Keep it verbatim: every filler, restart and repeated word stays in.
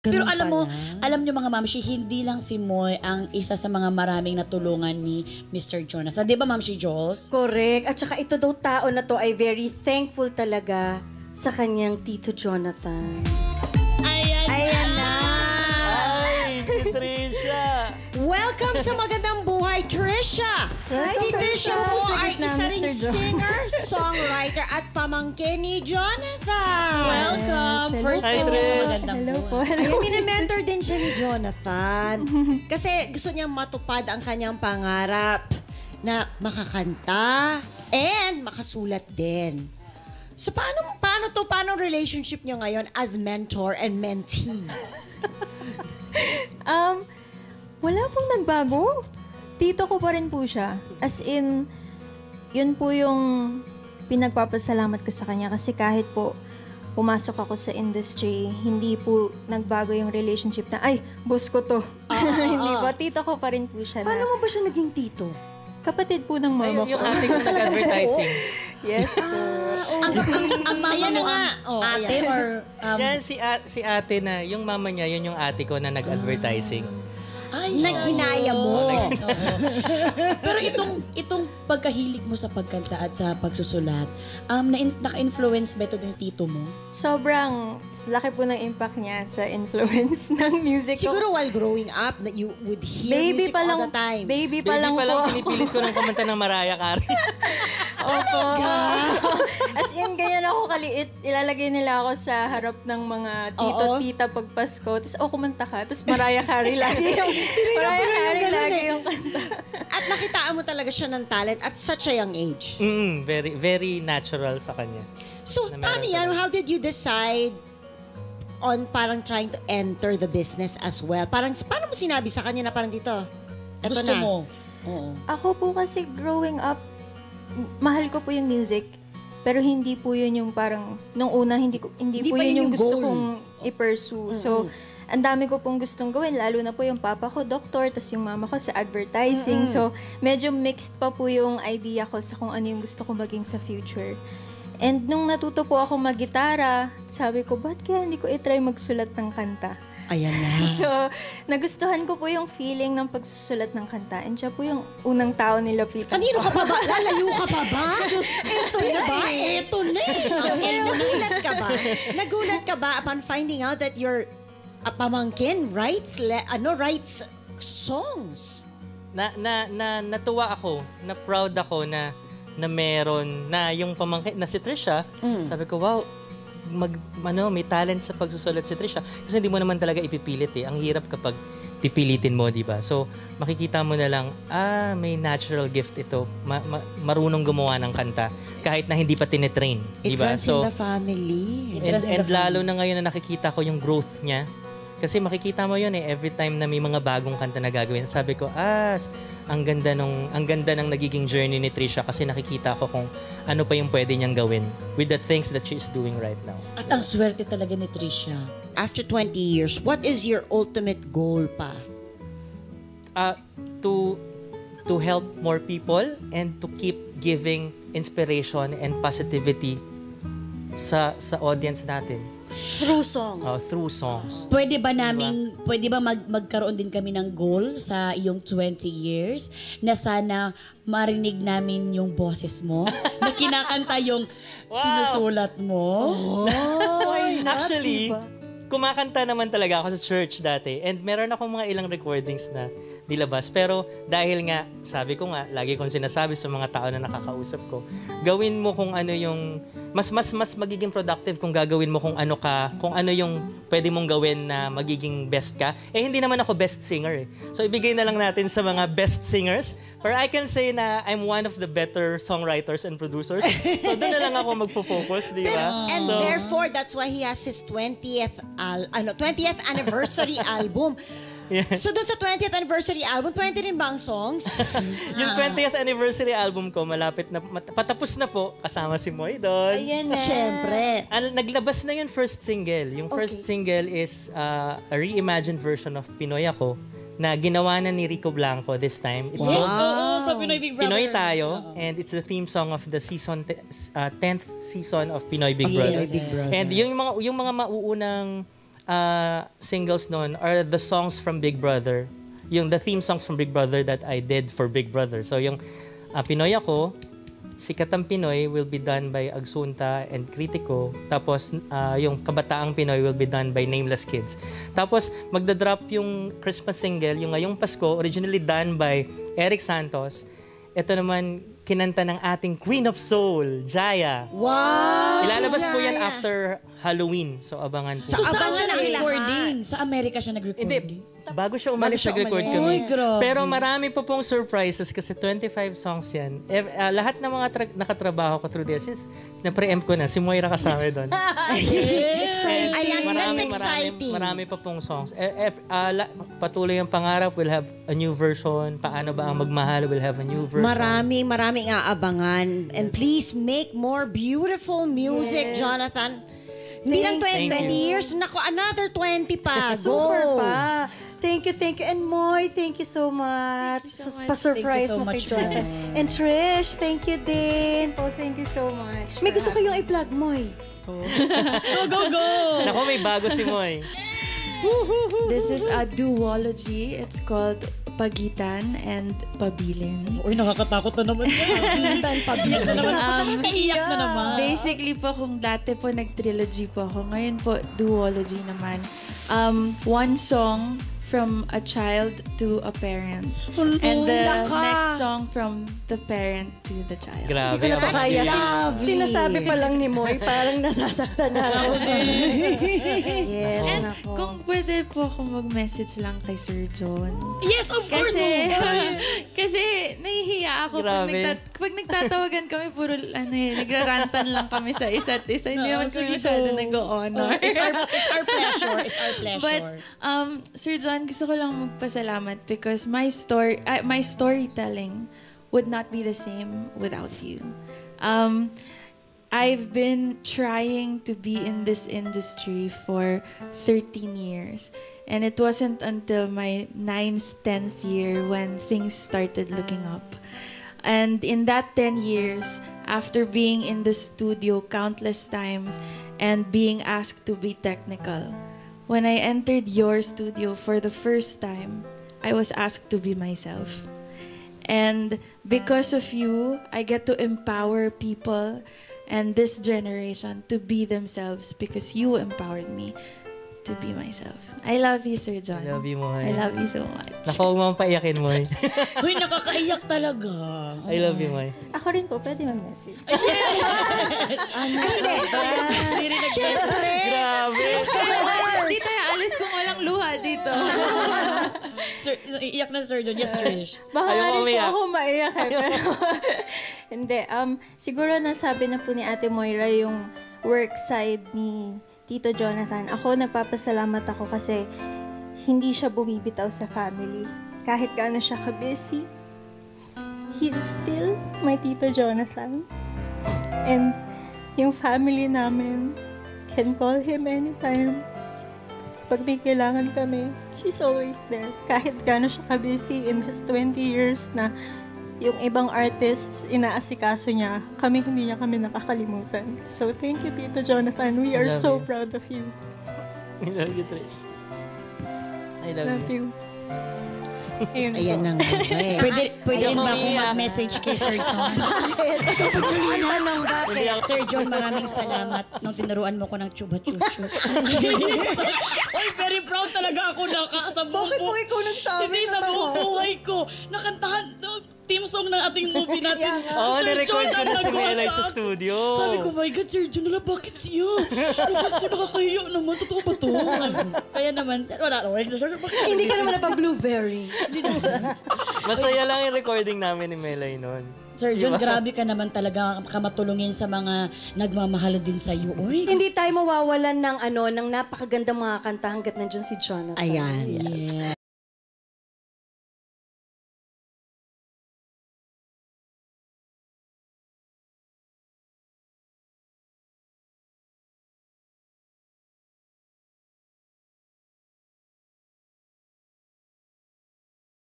Pero alam mo, alam niyo mga mamshi, hindi lang si Moy ang isa sa mga maraming natulungan ni Mister Jonathan. Di ba, Mamshi Jules? Correct. At saka ito daw tao na to ay very thankful talaga sa kanyang Tito Jonathan. Ayan, Ayan na! Ay, si Trisha! Welcome sa Magandang Buhay, Trisha! Si Trisha po ay isa ring singer, songwriter at pamangkin ni Jonathan. Welcome! Yes, First Hi, time Trish. sa Magandang Hello po. Buhay. Ayun, mini-mentor din siya ni Jonathan. Kasi gusto niyang matupad ang kanyang pangarap na makakanta and makasulat din. So paano, paano to, paano relationship niyo ngayon as mentor and mentee? Um, wala pong nagbago. Tito ko pa rin po siya. As in, yun po yung pinagpapasalamat ko sa kanya kasi kahit po pumasok ako sa industry, hindi po nagbago yung relationship na, ay, boss ko to. Hindi po. Tito ko pa rin po siya na. Paano mo ba siya naging tito? Kapatid po ng Ay, mama yung ko. ate kong nag-advertising. Yes po. Ang, ang, ang mama Ayan na mo nga. ang Oh, ate ayan. or... Um, Yan, si, a- si ate na, yung mama niya, yun yung ate ko na nag-advertising. Ay, Na ginaya mo. Oo. Pero itong itong pagkahilig mo sa pagkanta at sa pagsusulat, um, na naka-influence ba ito ng tito mo? Sobrang laki po ng impact niya sa influence ng music ko. Siguro while growing up, that you would hear Baby music pa all lang, the time. baby pa Baby lang pa po. lang, pinipilit ko ng kumanta ng Mariah Carey. Opo. As in, ganyan ako kaliit. Ilalagay nila ako sa harap ng mga tito, Oo. tita pag Pasko. Tapos, oh, kumanta ka. Tapos, Mariah Carey lagi yung, Mariah Carey ganun lagi eh. yung kanta. At nakitaan mo talaga siya ng talent at such a young age. Mm, very, very natural sa kanya. So, Na meron paano yan? talaga. How did you decide on parang trying to enter the business as well? Parang, paano mo sinabi sa kanya na parang dito? Eto Gusto na. mo? Oo. Ako po kasi growing up, m- mahal ko po yung music. Pero hindi po yun yung parang, nung una, hindi, ko, hindi, Hindi po pa yun yun yung yung gusto goal. kong i-pursue. So, ang dami ko pong gustong gawin, lalo na po yung papa ko, doktor, tapos yung mama ko sa advertising. So, medyo mixed pa po yung idea ko sa kung ano yung gusto ko maging sa future. And nung natuto po ako mag-gitara, sabi ko, ba't kaya hindi ko i-try magsulat ng kanta? Ayan na. So, nagustuhan ko po yung feeling ng pagsusulat ng kanta. And siya po yung unang tao nilapitan Kanino ko. ka pa ba? Lalayo ka pa ba? Ito na ba? Ito na eh. Nagulat ka ba? Nagulat ka ba upon finding out that your uh, pamangkin writes, le- ano, writes songs? Na, na, na, natuwa ako, na proud ako na na meron, na yung pamangkin, na si Trisha, sabi ko, wow, mag, ano, may talent sa pagsusulat si Trisha. Kasi hindi mo naman talaga ipipilit eh. Ang hirap kapag pipilitin mo, di ba? So, makikita mo na lang, ah, may natural gift ito. Ma- ma- marunong gumawa ng kanta. Kahit na hindi pa tinetrain, di It ba? runs So, in the family. and, and lalo na ngayon na nakikita ko yung growth niya. Kasi makikita mo yun eh, every time na may mga bagong kanta na gagawin. Sabi ko, ah, ang ganda nung, ang ganda ng nagiging journey ni Trisha kasi nakikita ko kung ano pa yung pwede niyang gawin with the things that she is doing right now. At ang swerte talaga ni Trisha. After twenty years, what is your ultimate goal pa? Uh, to to help more people and to keep giving inspiration and positivity sa sa audience natin. Through songs. Uh, through songs. Pwede ba namin, pwede ba mag, magkaroon din kami ng goal sa iyong twenty years na sana marinig namin yung boses mo na kinakanta yung Wow! sinusulat mo? Oh, Actually, kumakanta naman talaga ako sa church dati. And meron akong mga ilang recordings na nilabas. Pero dahil nga, sabi ko nga, lagi kong sinasabi sa mga tao na nakakausap ko, gawin mo kung ano yung, mas mas mas magiging productive kung gagawin mo kung ano ka, kung ano yung pwede mong gawin na magiging best ka. Eh, hindi naman ako best singer eh. So, ibigay na lang natin sa mga best singers. Pero I can say na I'm one of the better songwriters and producers. So, doon na lang ako magpo-focus, di ba? And So, therefore, that's why he has his twentieth al- ano, twentieth anniversary album. yes. So doon sa twentieth anniversary album, twenty rin ba ang songs? Yung twentieth anniversary album ko, malapit na, mat- patapos na po, kasama si Moy doon. Ayan na. Siyempre. Ano, naglabas na yung first single. Yung first single is uh, a reimagined version of Pinoy Ako na ginawa na ni Rico Blanco this time. It's Yes, called oo, sa Pinoy Big Brother. Pinoy Tayo, and it's the theme song of the season te- uh, tenth season of Pinoy Big Brother. Pinoy Big Brother. And yung mga yung mga mauunang uh, singles noon are the songs from Big Brother. Yung the theme songs from Big Brother that I did for Big Brother. So yung uh, Pinoy Ako, Sikat ang Pinoy will be done by Agsunta and Critico. Tapos uh, yung Kabataang Pinoy will be done by Nameless Kids. Tapos magdadrop yung Christmas single, yung Ngayong Pasko, originally done by Eric Santos. Ito naman kinanta ng ating Queen of Soul, Jaya. Wow! Ilalabas Si po yan Jaya. after Halloween. So abangan po. So saan Abangan siya ang nag-recording? Sa Amerika siya nag-recording? Hindi. Bago siya umalis, siya nag-record umalis. kami. Ay, grabe. Pero marami pa pong surprises kasi twenty-five songs yan. Eh, uh, lahat ng mga tra- nakatrabaho ko through there, since na-preempt ko na, si Moira kasama doon. Exciting. Ayan, that's marami, exciting. marami pa pong songs. Eh, eh, uh, la- patuloy ang pangarap, we'll have a new version. Paano ba ang magmahal, we'll have a new version. Marami, maraming aabangan. And please make more beautiful music, Jonathan. Hindi lang Thank twenty you. years, nako, another twenty pa. Go! Super pa. Thank you, thank you. And Moy, thank you so much. Thank you so Sa much. pa-surprise Thank you so mo kay much, Jonathan. Moy. And Trish, thank you din. Oh, thank you so much. May gusto kayong i-plug, Moy. Go, go, go! Naku, may bago si Moy. This is a duology. It's called Pagitan and Pabilin. Uy, nakakatakot na naman yan. Pagitan, pabilan na naman. Um, Nakakaiyak na naman. Basically po, kung dati po nag-trilogy po ako, ngayon po duology naman. Um, one song from a child to a parent. And the Laka. next song from the parent to the child. Grabe. Hindi ko na to ang kaya. sweet. lovely. Sinasabi pa lang ni Moy, parang nasasaktan na ako. Yes, And nako. kung pwede po ako mag-message lang kay Sir John. Yes, of course. Kasi, no. kasi nahihiya ako pag, Grabe. nagtat- pag nagtatawagan kami, puro ano eh, nagrarantan lang kami sa isa't isa. Hindi naman kami masyado nag-honor. It's our, it's our pleasure. It's our pleasure. But, um, Sir John, gusto ko lang magpasalamat because my story, uh, my storytelling would not be the same without you. Um, I've been trying to be in this industry for thirteen years. And it wasn't until my ninth, tenth year when things started looking up. And in that ten years, after being in the studio countless times and being asked to be technical, when I entered your studio for the first time, I was asked to be myself. And because of you, I get to empower people and this generation to be themselves because you empowered me to be myself. I love you, Sir John. I love you, Moy. I love you so much. Naku, huwag mo paiyakin, Moy. Uy, nakakaiyak talaga. I love you, Moy. Ako rin po, pwede mag-message. Siyempre. Grabe. Hindi tayo alis kung walang luha dito. Sir, iyak na Sir John. Yes, Trish. Baka Ayaw nga rin po umiyak. ako maiyak eh. Pero, hindi. Um, siguro nasabi na po ni Ate Moira yung work side ni Tito Jonathan. Ako, nagpapasalamat ako kasi hindi siya bumibitaw sa family. Kahit gaano siya ka-busy, he's still my Tito Jonathan. And yung family namin can call him anytime. Pag may kailangan kami, he's always there. Kahit gaano siya ka-busy in his twenty years na yung ibang artists, inaasikaso niya, kami hindi niya kami nakakalimutan. So, thank you, Tito Jonathan. We I are love so you. proud of you. I love you, Trish. I love, Love you. you. Ayun po. Ayan na nga. Eh. Pwede, pwede Ayaw rin ba akong umiyak. mag-message kay Sir John? Ano nang bakit? Sir John, maraming salamat nung tinuruan mo ko ng chuba-chuchu. Uy, very proud talaga ako na ka- sa buong Bakit po ikaw nagsabi Hindi, na sa tayo? buong buhay ko. Nakantahan, no, team song ng ating movie natin. Oo, Sir na-record John ko ang na si nagawa Melay sa sa akin. studio. Sabi ko, my God, Sir John, wala, bakit siya? Sabi ko, nakakahiyo naman. Totoo ba to? Kaya naman, wala, wala, Sir, bakit? Hindi ka naman na pang blueberry. Masaya lang yung recording namin ni Melay noon. Sir John, Diba? grabe ka naman talaga kamatulungin sa mga nagmamahal din sa iyo. Uy, Hindi tayo mawawalan ng ano, ng napakagandang mga kanta hanggat nandiyan si Jonathan. Ayan. yeah.